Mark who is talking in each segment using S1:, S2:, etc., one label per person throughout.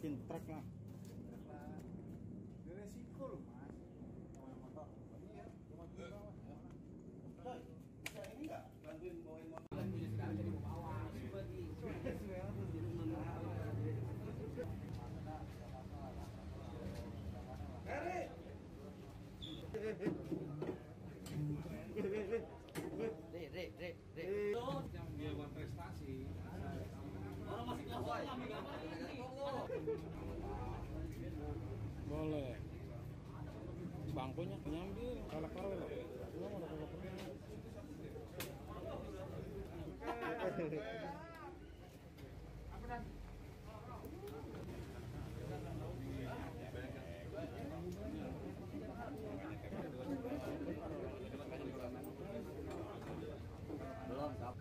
S1: bikin truk lah.
S2: Resiko loh mas. Motor. Iya. Coy, bisa ini nggak bantuin bawain motor?
S1: Boleh. Bangkunya nyambil kalau kalau loh.
S3: Belum, Kap.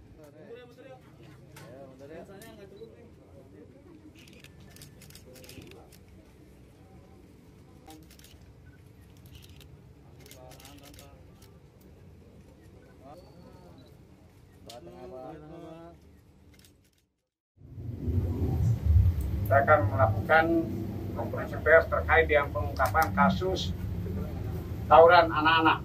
S4: Saya akan melakukan konferensi pers terkait dengan pengungkapan kasus tawuran anak-anak.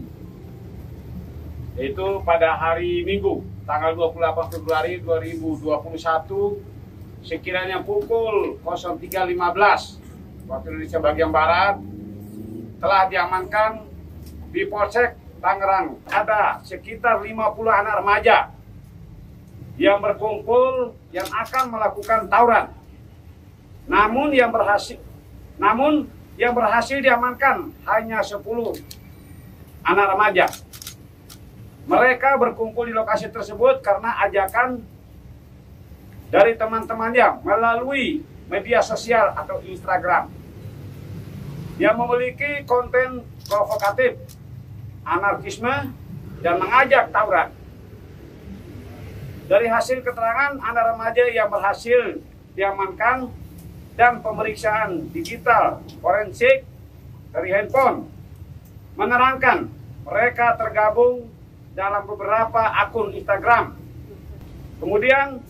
S4: Yaitu pada hari Minggu, tanggal 28 Februari 2021, sekiranya pukul 03.15 waktu Indonesia bagian Barat, telah diamankan di Polsek Tangerang. Ada sekitar 50 anak remaja yang berkumpul yang akan melakukan tawuran. Namun yang berhasil diamankan hanya 10 anak remaja. Mereka berkumpul di lokasi tersebut karena ajakan dari teman-temannya melalui media sosial atau Instagram yang memiliki konten provokatif, anarkisme, dan mengajak tawuran. Dari hasil keterangan anak remaja yang berhasil diamankan dan pemeriksaan digital forensik dari handphone menerangkan mereka tergabung dalam beberapa akun Instagram. Kemudian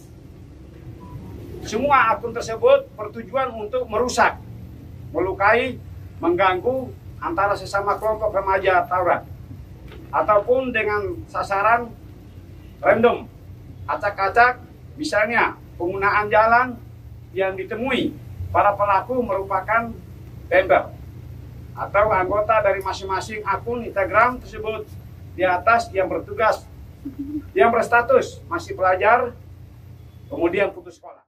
S4: semua akun tersebut bertujuan untuk merusak, melukai, mengganggu antara sesama kelompok remaja tawuran ataupun dengan sasaran random, acak-acak, misalnya penggunaan jalan yang ditemui para pelaku merupakan member atau anggota dari masing-masing akun Instagram tersebut. Di atas yang bertugas, yang berstatus masih pelajar, kemudian putus sekolah.